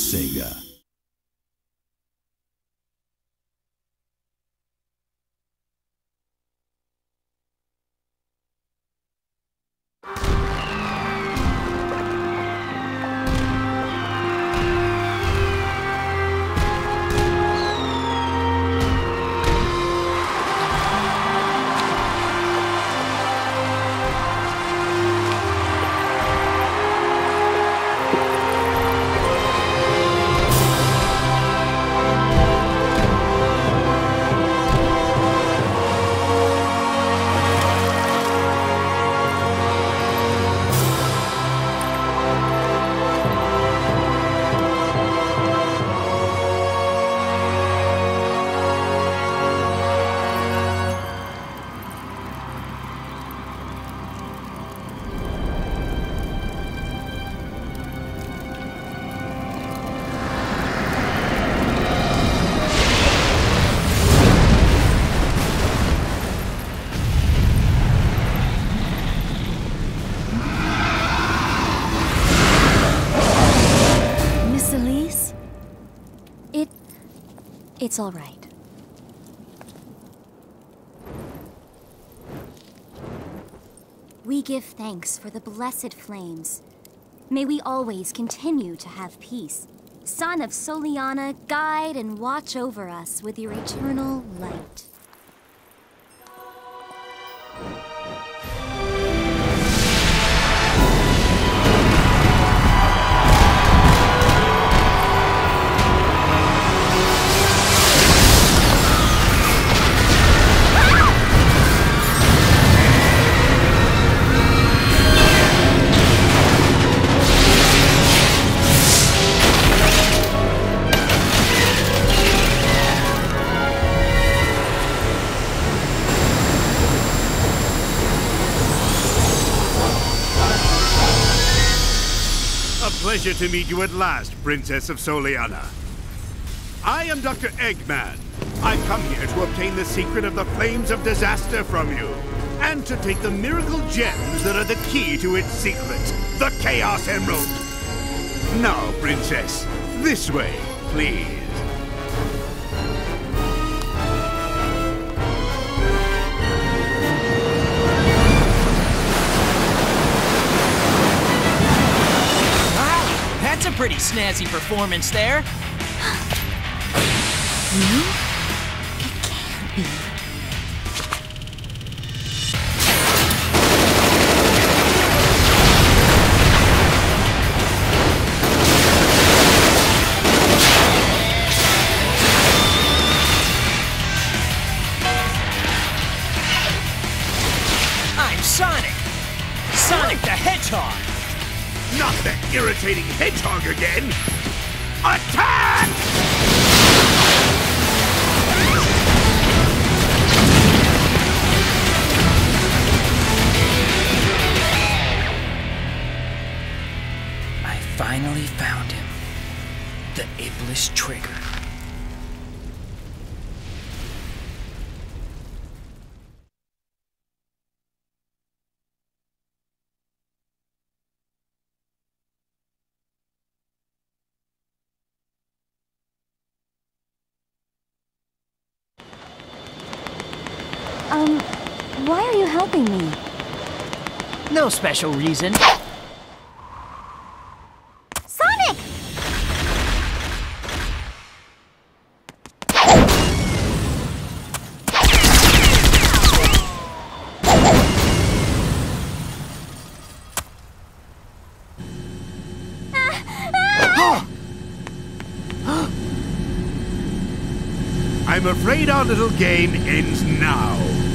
Sega. It's all right. We give thanks for the blessed flames. May we always continue to have peace. Son of Soleanna, guide and watch over us with your eternal light. Pleasure to meet you at last, Princess of Soleanna. I am Dr. Eggman. I've come here to obtain the secret of the flames of disaster from you, and to take the miracle gems that are the key to its secret, the Chaos Emerald. Now, Princess, this way, please. That's a pretty snazzy performance there. Really? It can't be. I'm Sonic! Sonic the Hedgehog! Not that irritating hedgehog again! Attack! I finally found him. The Iblis Trigger. Why are you helping me? No special reason. Sonic! I'm afraid our little game ends now.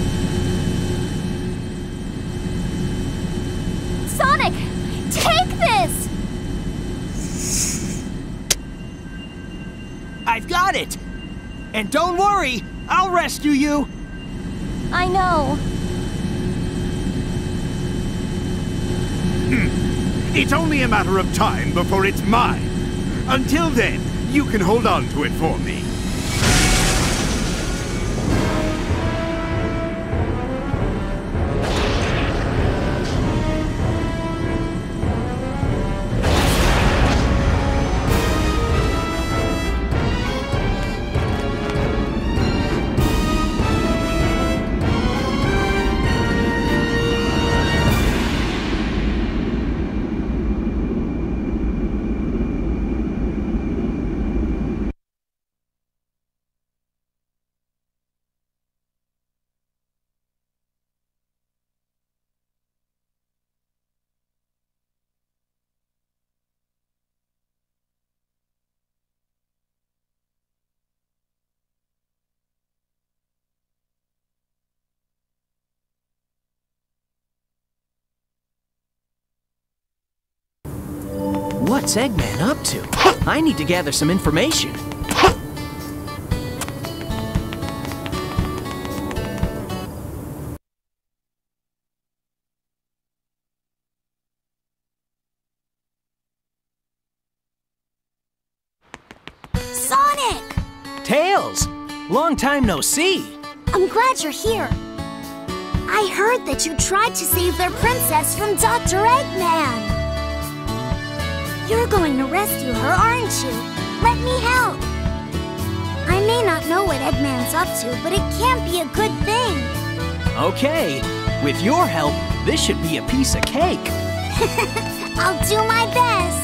Sonic! Take this! I've got it! And don't worry, I'll rescue you! I know. It's only a matter of time before it's mine. Until then, you can hold on to it for me. What's Eggman up to? I need to gather some information. Sonic! Tails! Long time no see. I'm glad you're here. I heard that you tried to save their princess from Dr. Eggman. You're going to rescue her, aren't you? Let me help. I may not know what Eggman's up to, but it can't be a good thing. Okay, with your help, this should be a piece of cake. I'll do my best.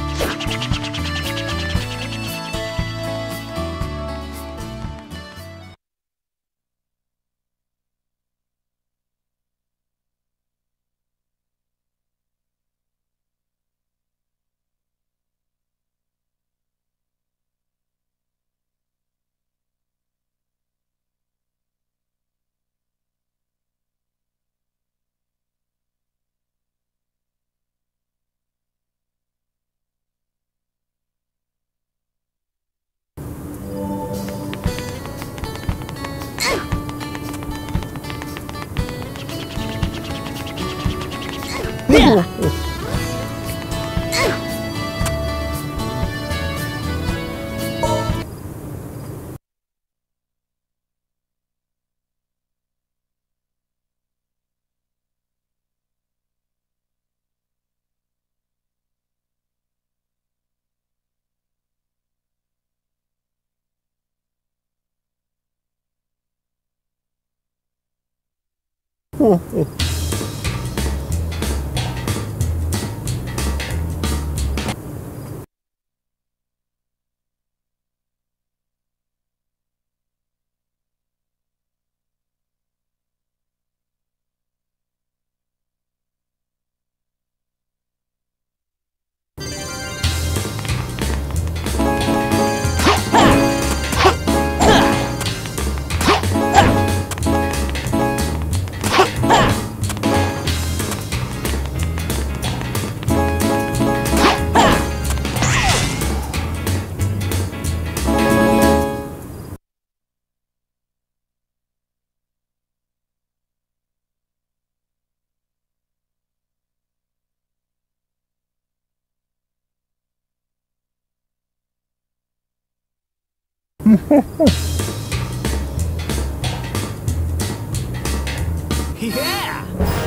Yeah!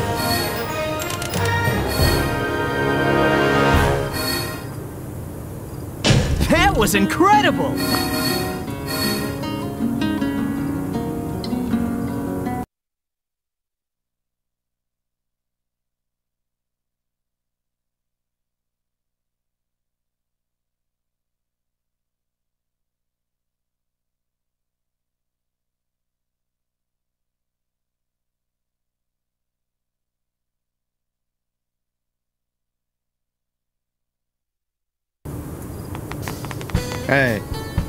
That was incredible! Hey.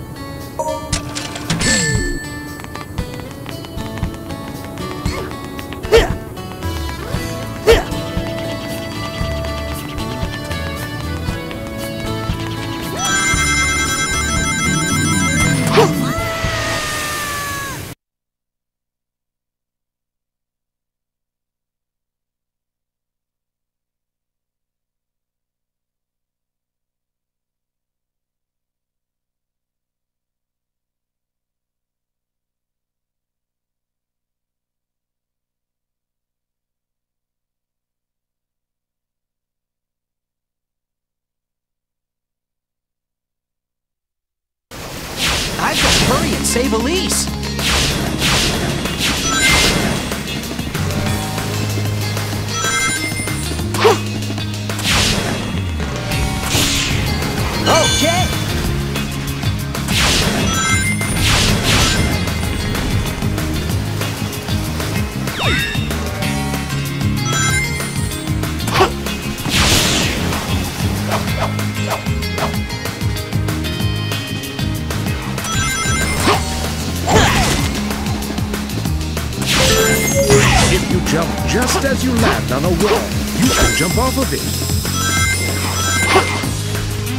I've got to hurry and save Elise! Okay! If you jump just as you land on a wall, you can jump off of it.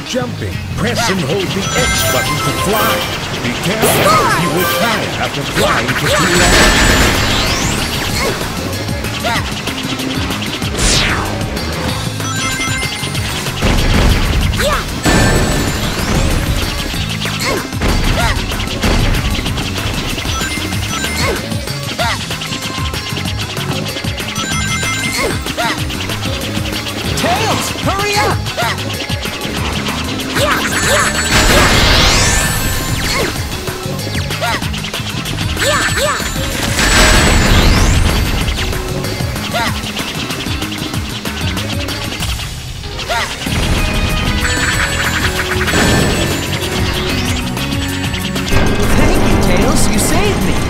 jumping, press and hold the X button to fly. Be careful, you will tire after flying for too long. Tails, hurry up! Thank you, Tails. You saved me.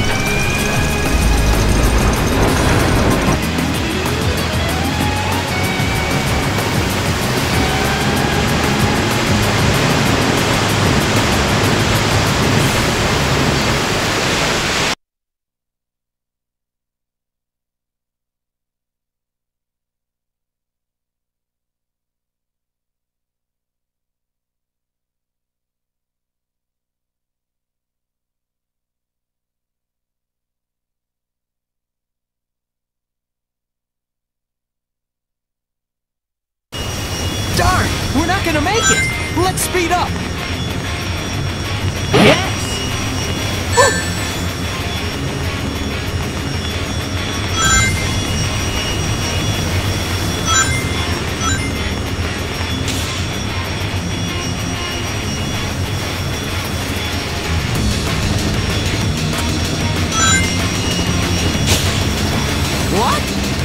Darn! We're not gonna make it! Let's speed up! Yes! What?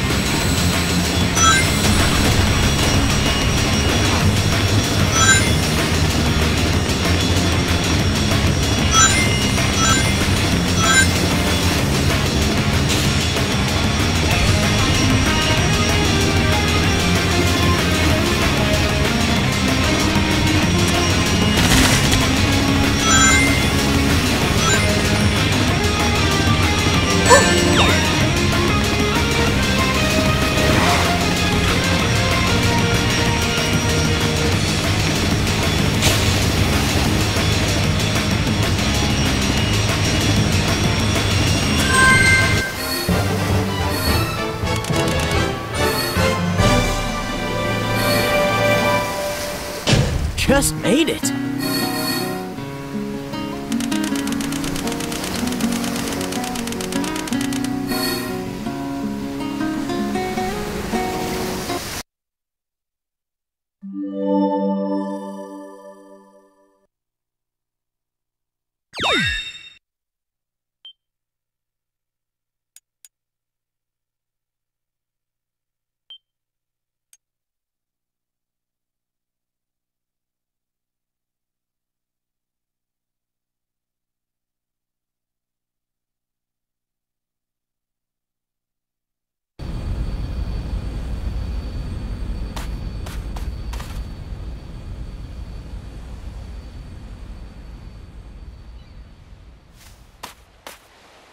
Just made it.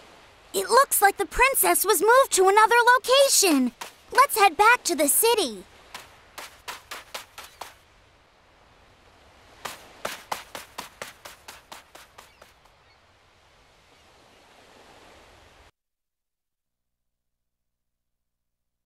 It looks like the princess was moved to another location. Let's head back to the city.